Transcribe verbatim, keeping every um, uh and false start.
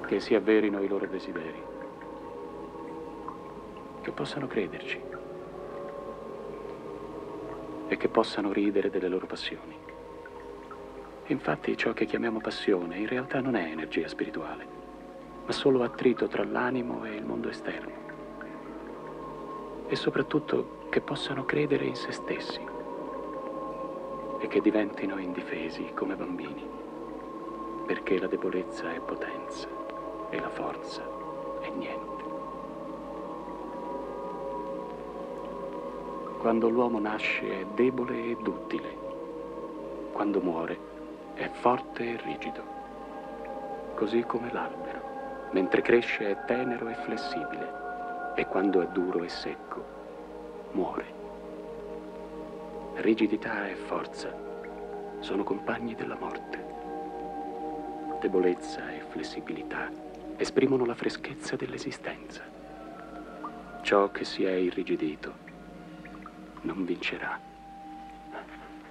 che si avverino i loro desideri, che possano crederci e che possano ridere delle loro passioni. Infatti ciò che chiamiamo passione in realtà non è energia spirituale, ma solo attrito tra l'animo e il mondo esterno. E soprattutto che possano credere in se stessi e che diventino indifesi come bambini, perché la debolezza è potenza e la forza è niente. Quando l'uomo nasce è debole e duttile, quando muore è forte e rigido, così come l'albero, mentre cresce è tenero e flessibile, e quando è duro e secco, muore. Rigidità e forza sono compagni della morte. Debolezza e flessibilità esprimono la freschezza dell'esistenza. Ciò che si è irrigidito non vincerà.